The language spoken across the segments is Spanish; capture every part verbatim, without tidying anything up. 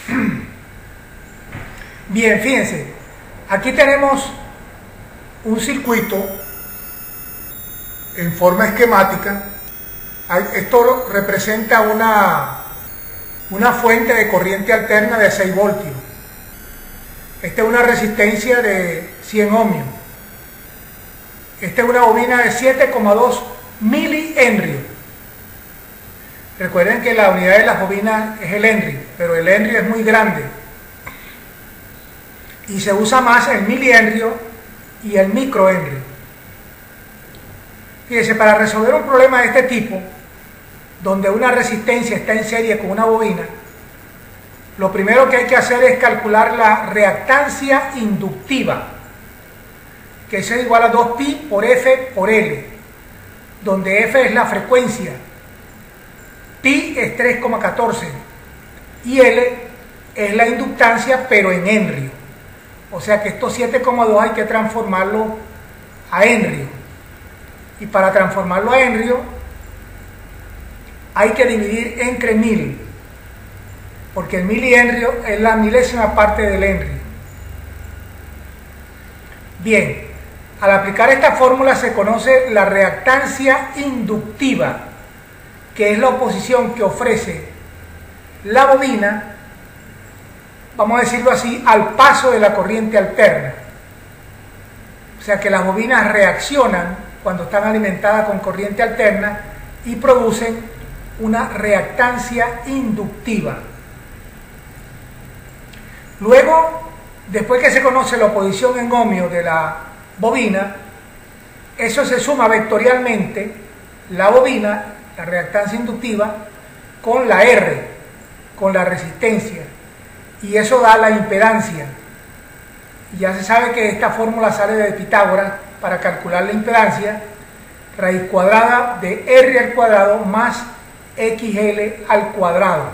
Bien, fíjense, aquí tenemos un circuito en forma esquemática. Esto representa una, una fuente de corriente alterna de seis voltios. Esta es una resistencia de cien ohmios. Esta es una bobina de siete coma dos milihenrios. Recuerden que la unidad de las bobinas es el henry, pero el henry es muy grande. Y se usa más el milihenrio y el microhenrio. Fíjense, para resolver un problema de este tipo, donde una resistencia está en serie con una bobina, lo primero que hay que hacer es calcular la reactancia inductiva, que es igual a dos pi por F por L, donde F es la frecuencia, pi es tres coma catorce y L es la inductancia, pero en henrio. O sea que estos siete coma dos hay que transformarlo a henrio. Y para transformarlo a henrio hay que dividir entre mil, porque el milihenrio es la milésima parte del henrio. Bien, al aplicar esta fórmula se conoce la reactancia inductiva, que es la oposición que ofrece la bobina, vamos a decirlo así, al paso de la corriente alterna. O sea que las bobinas reaccionan cuando están alimentadas con corriente alterna y producen una reactancia inductiva. Luego, después que se conoce la oposición en ohmios de la bobina, eso se suma vectorialmente la bobina, la reactancia inductiva, con la R, con la resistencia, y eso da la impedancia. Y ya se sabe que esta fórmula sale de Pitágoras para calcular la impedancia, raíz cuadrada de R al cuadrado más X L al cuadrado.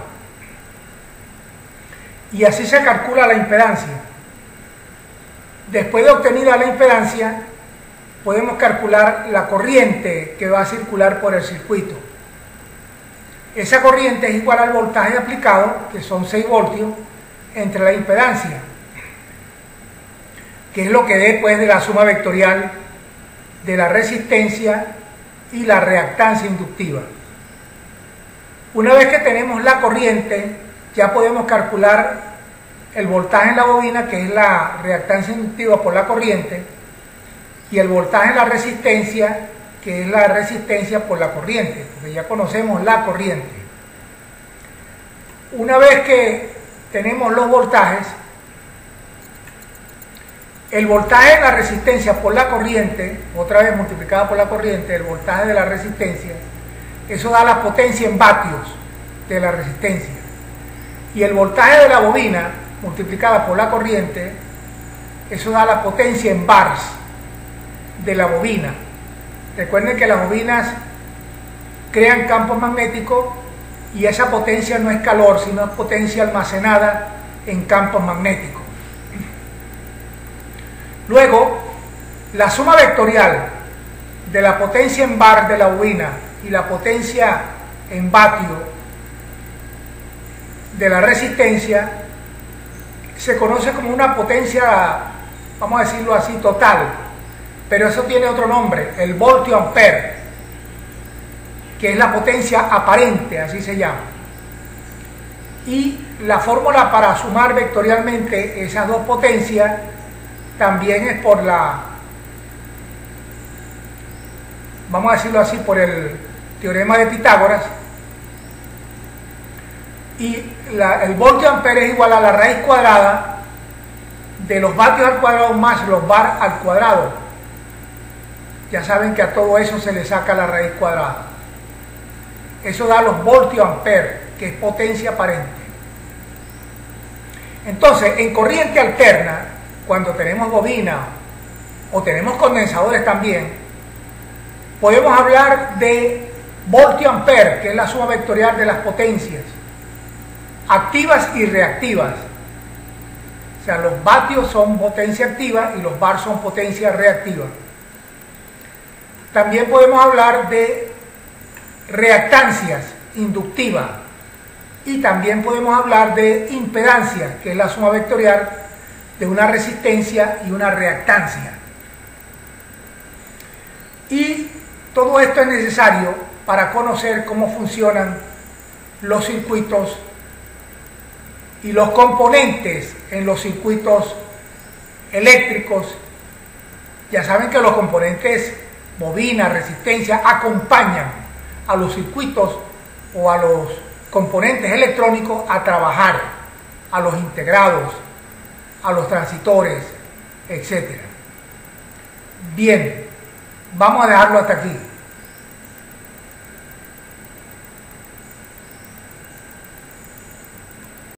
Y así se calcula la impedancia. Después de obtenida la impedancia, podemos calcular la corriente que va a circular por el circuito. Esa corriente es igual al voltaje aplicado, que son seis voltios, entre la impedancia, que es lo que dé pues de la suma vectorial de la resistencia y la reactancia inductiva. Una vez que tenemos la corriente, ya podemos calcular el voltaje en la bobina, que es la reactancia inductiva por la corriente, y el voltaje en la resistencia, que es la resistencia por la corriente, porque ya conocemos la corriente. Una vez que tenemos los voltajes, el voltaje de la resistencia por la corriente, otra vez multiplicada por la corriente, el voltaje de la resistencia, eso da la potencia en vatios de la resistencia. Y el voltaje de la bobina, multiplicada por la corriente, eso da la potencia en bars de la bobina. Recuerden que las bobinas crean campos magnéticos y esa potencia no es calor, sino es potencia almacenada en campos magnéticos. Luego, la suma vectorial de la potencia en bar de la bobina y la potencia en vatio de la resistencia se conoce como una potencia, vamos a decirlo así, total, pero eso tiene otro nombre, el voltio ampere, que es la potencia aparente, así se llama. Y la fórmula para sumar vectorialmente esas dos potencias también es por la, vamos a decirlo así, por el teorema de Pitágoras. Y la, el voltio ampere es igual a la raíz cuadrada de los vatios al cuadrado más los bar al cuadrado. Ya saben que a todo eso se le saca la raíz cuadrada. Eso da los voltios ampere, que es potencia aparente. Entonces, en corriente alterna, cuando tenemos bobina o tenemos condensadores también, podemos hablar de voltio ampere, que es la suma vectorial de las potencias activas y reactivas. O sea, los vatios son potencia activa y los bar son potencia reactiva. También podemos hablar de reactancias inductivas, y también podemos hablar de impedancia, que es la suma vectorial de una resistencia y una reactancia. Y todo esto es necesario para conocer cómo funcionan los circuitos y los componentes en los circuitos eléctricos. Ya saben que los componentes bobina, resistencia, acompañan a los circuitos o a los componentes electrónicos a trabajar, a los integrados, a los transitores, etcétera. Bien, vamos a dejarlo hasta aquí.